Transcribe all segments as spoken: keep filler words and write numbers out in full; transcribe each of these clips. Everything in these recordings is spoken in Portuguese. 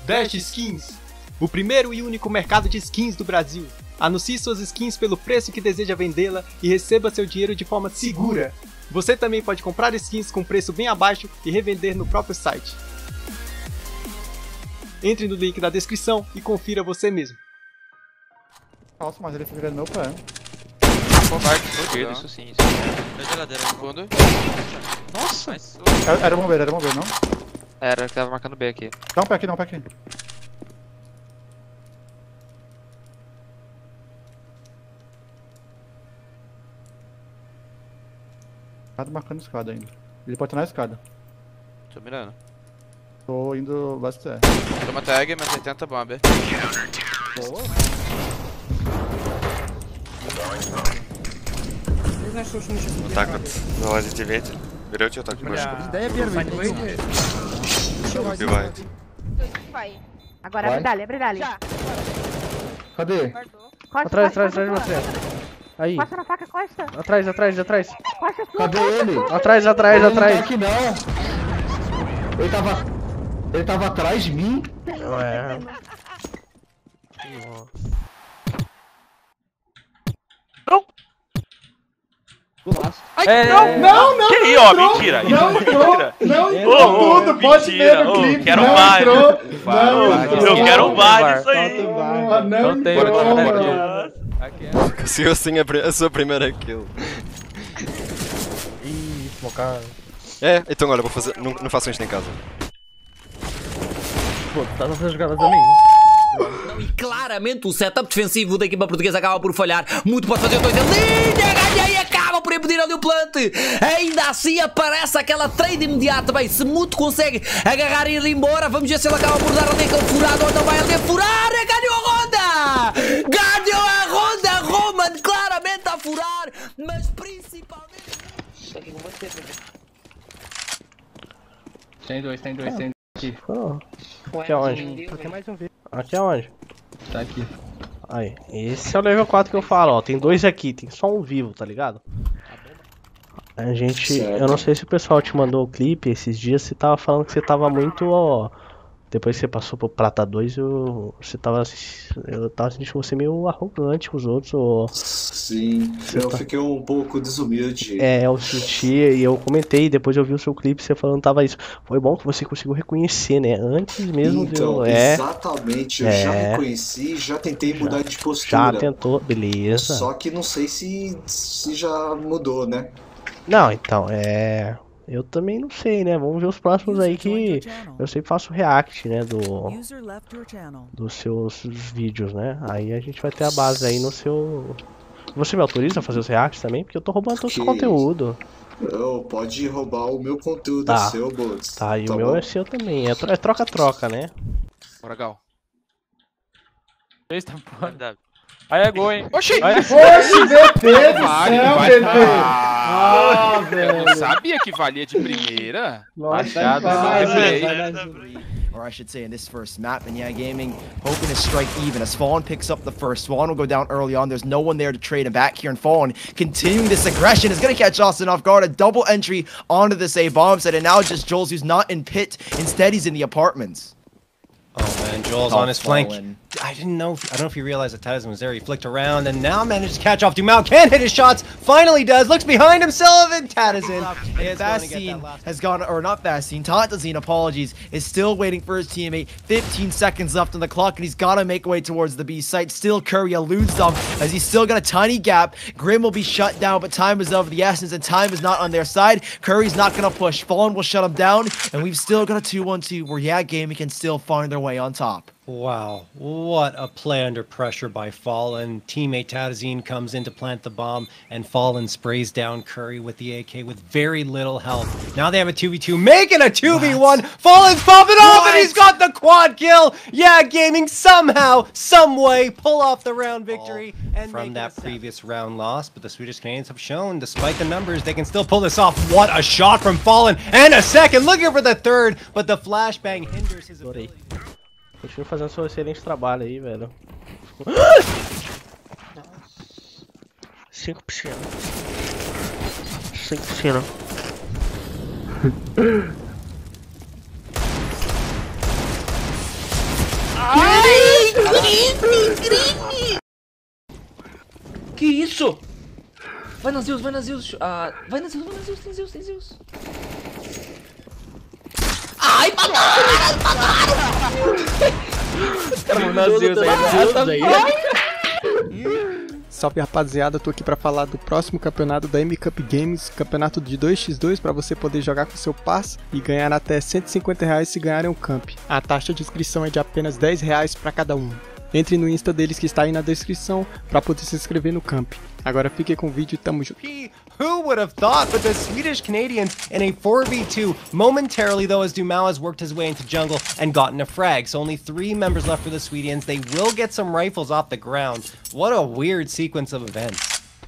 Dash Skins, o primeiro e único mercado de skins do Brasil. Anuncie suas skins pelo preço que deseja vendê-la e receba seu dinheiro de forma segura. Você também pode comprar skins com preço bem abaixo e revender no próprio site. Entre no link da descrição e confira você mesmo. Nossa, mas ele fica no meu pé. Covarde, fodido, isso sim. Isso. Na geladeira, fundo. Nossa! Mas... Era, era bombeiro, era bombeiro, não? Era, que tava marcando B aqui. Dá um pé aqui, dá um pé aqui. Tá marcando escada ainda. Ele pode estar na escada. Tô mirando. Tô indo lá se é. Toma tag, mas oitenta bomba. Boa. Так вот, залазите ветер, берете вот так больше, убивает. Agora abre dali, abre dali. Cadê? Costa, Atrás, costa, atrás, atrás de costa. você. Aí. Costa na faca, costa. Atrás, atrás, atrás. Costa sua, Cadê costa ele? sua. Atrás, atrás, Ele atrás. não tá aqui não. Ele tava... Ele tava atrás de mim? Ué. Ai, É, não, Não, não, Que aí, ó, mentira. Isso não é entrou, mentira. não Ô, entrou ô, tudo, pode mentira, ver no ô, clipe, quero não mais. entrou, não Vai, entrou. Eu quero um bar bar. disso aí. Ah, não Não tem, entrou, bora, bora, mano. Conseguiu assim a, pri- a sua primeira kill. Ih, smocar. É, então olha, vou fazer, não, não façam isto em casa. Pô, tu tá fazendo jogadas a mim. E claramente o setup defensivo da equipa portuguesa acaba por falhar. Muito pode fazer dois em linha, ganha e acaba por impedir ali o plante. Ainda assim aparece aquela trade imediata. Bem, se muito consegue agarrar e ir embora, vamos ver se ele acaba por dar ali aquele furado ou não vai ali furar. Ganhou a ronda! Ganhou a ronda! Roman claramente a furar, mas principalmente... Tem dois, tem dois, tem dois aqui. Oh. Aqui aonde? Tem mais um vídeo. Aqui aonde? Tá aqui. Aí, esse é o level quatro que eu falo, ó. Tem dois aqui, tem só um vivo, tá ligado? A gente. Eu não sei se o pessoal te mandou o clipe esses dias, você tava falando que você tava muito, ó. Depois que você passou pro Prata dois, eu, você tava, eu tava sentindo você meio arrogante com os outros. Ou... Sim, Você eu tá- fiquei um pouco desumilde. É, eu senti e eu comentei, depois eu vi o seu clipe você falando que tava isso. Foi bom que você conseguiu reconhecer, né? Antes mesmo de Então, eu. É, exatamente, eu É. já reconheci, já tentei mudar de já postura. tentou, beleza. Só que não sei se, se já mudou, né? Não, então, é. Eu também não sei, né? Vamos ver os próximos aí que eu sempre faço react, né? Do, dos seus vídeos, né? Aí a gente vai ter a base aí no seu. Você me autoriza a fazer os reacts também? Porque eu tô roubando todo esse Que- conteúdo. Eu, pode roubar o meu conteúdo, Tá. é seu, Boltz. Tá, e Tá o meu bom? é seu também. É tro- é troca-troca, né? Bora, Gal. Dois tampões. Dá. Aí é gol, hein? Oxi! Aí é... Oxe, V T do Vale, céu, vale. V T. Ah, Ah, eu velho. não sabia que valia de primeira. Lógico, Machado, vai mais, replay. vai mais. Or I should say in this first map, and yeah, Gaming hoping to strike even as Fallen picks up the first. Swan will go down early on. There's no one there to trade him back here, and Fallen continuing this aggression is going to catch Austin off guard. A double entry onto this A bomb set, and now it's just Jules who's not in pit. Instead, he's in the apartments. Oh man, Joel's Oh, on his flank. Fallen. I didn't know. I don't know if he realized that Tyson was there. He flicked around and now managed to catch off Dumal. Can't hit his shots. Finally does. Looks behind himself and Tadazin. And Bastine has gone, or not Bastine, Tatazine, apologies, is still waiting for his teammate. fifteen seconds left on the clock, and he's got to make way towards the B site. Still, Curry eludes them as he's still got a tiny gap. Grim will be shut down, but time is of the essence, and time is not on their side. Curry's not going to push. Fallen will shut him down, and we've still got a two one two where, yeah, Gaming can still find their way on top. Wow, what a play under pressure by Fallen. Teammate Tadazine comes in to plant the bomb, and Fallen sprays down Curry with the A K with very little help. Now they have a two v two, making a two v one. Fallen's popping off, and he's got the quad kill. Yeah, Gaming somehow, some way, pull off the round victory. And from that previous round loss, but the Swedish Canadians have shown, despite the numbers, they can still pull this off. What a shot from Fallen, and a second, looking for the third, but the flashbang hinders his ability. Continua fazendo seu excelente trabalho aí, velho. Cinco piscinas. Cinco piscinas. Que isso? Vai na Zeus, vai na Zeus. Ah, vai na Zeus, vai na Zeus, tem Zeus, tem Zeus. Ai, mataram! Mataram! Os caras vão na Zeus aí, Salve rapaziada, eu tô aqui pra falar do próximo campeonato da M Cup Games, campeonato de dois contra dois pra você poder jogar com seu passe e ganhar até cento e cinquenta reais se ganharem um camp. A taxa de inscrição é de apenas dez reais pra cada um. Entre no Insta deles que está aí na descrição pra poder se inscrever no camp. Agora fique com o vídeo e tamo junto. Who would have thought? But the Swedish Canadians in a four v two, momentarily though, as Dumau has worked his way into jungle and gotten a frag. So only three members left for the Swedes. They will get some rifles off the ground. What a weird sequence of events.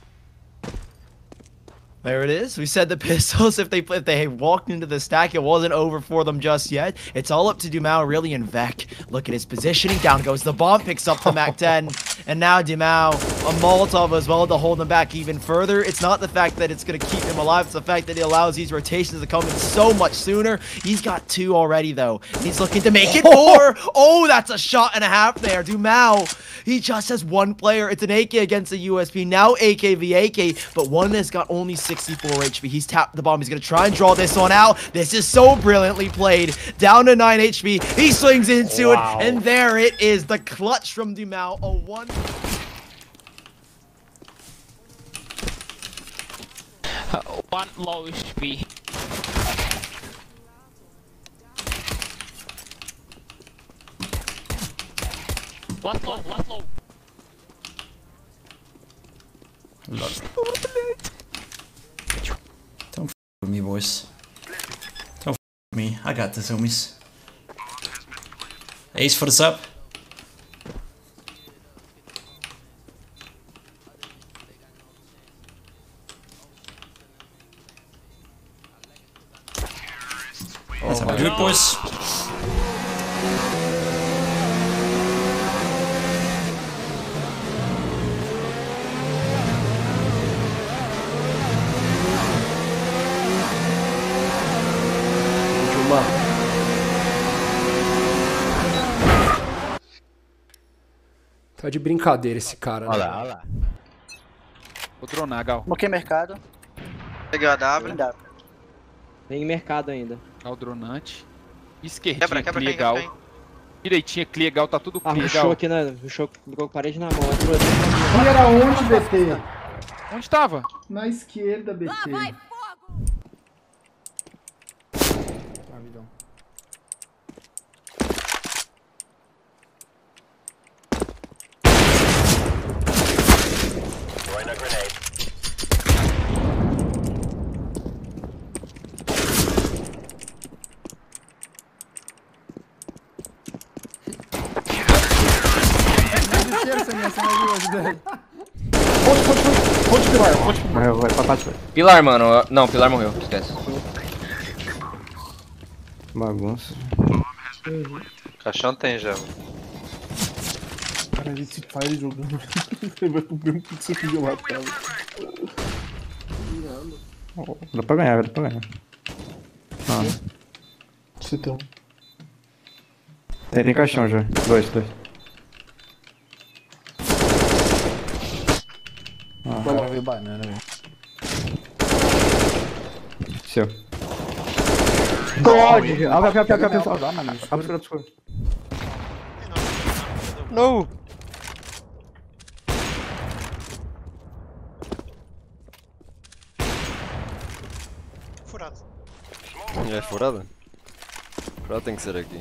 There it is. We said the pistols, if they if they walked into the stack, it wasn't over for them just yet. It's all up to Dumau, really, and Vec. Look at his positioning. Down goes the bomb, picks up the Mac ten. And now Dumau, a Molotov as well to hold him back even further. It's not the fact that it's going to keep him alive. It's the fact that it allows these rotations to come in so much sooner. He's got two already, though. He's looking to make it four. Oh, that's a shot and a half there. Dumau, he just has one player. It's an A K against a U S P. Now A K v A K, but one has got only sixty-four H P. He's tapped the bomb. He's going to try and draw this one out. This is so brilliantly played. Down to nine H P. He swings into Wow. it, and there it is. The clutch from Dumau. A one. One low H P. Last low, last low. Don't f with me, boys. Don't f with me. I got this, homies. Ace for the sub. Let's have a good, boys. Tá de brincadeira esse cara. Olha né? lá, olha lá. Vou dronar, Gal. Bloqueei mercado. Peguei a W. Vem em mercado ainda. Gal dronante. Esquerdinha, Quebra, quebra, clear, quebra, Gal. quebra. Direitinha, clear, Gal. Tá tudo Ah, clear, rushou Gal. aqui, né? Rushou, ficou com parede na mão. Entrou E era onde, B T? Onde tava? Na esquerda, B T. Ponte Pilar, ponte Pilar. Morreu, vai pra parte. Pilar, mano. Não, Pilar morreu. Esquece. Bagunça. Caixão tem já. Cara, esse Fire jogando. Você vai pro mesmo que você viu lá, cara. Oh, dá pra ganhar, dá pra ganhar. Ah. Você tem um. Tem, tem caixão já. Dois, dois. Ah, o cara veio banana, velho. Seu. God! Abre, abre, abre, abre, abre. Abre, abre, abre. No! Furado. Já é furada? Furada tem que ser aqui.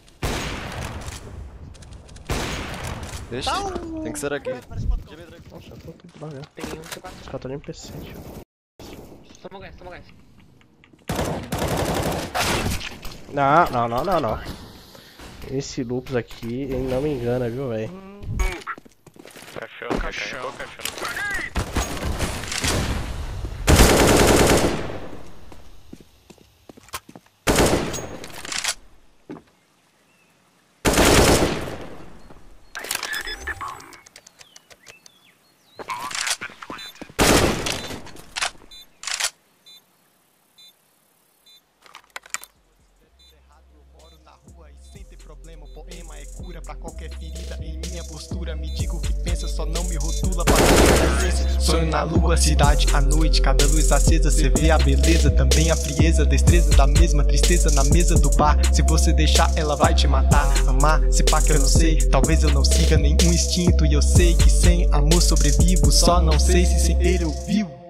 Deixa, tem que ser aqui. Nossa, eu tô tudo devagar. Tem um C quatro. Os caras estão nem P sete. Toma gás, toma gás. Não, não, não, não, não. Esse loops aqui, ele não me engana, viu, velho? Caixão, caixão, caixão. poema é cura pra qualquer ferida. Em minha postura me diga o que pensa, só não me rotula pra ter. Sonho na lua, cidade à noite, cada luz acesa, cê vê a beleza, também a frieza, destreza da mesma tristeza na mesa do bar. Se você deixar, ela vai te matar. Amar, se pá que eu não sei, talvez eu não siga nenhum instinto, e eu sei que sem amor sobrevivo, só não sei se sem ele eu vivo.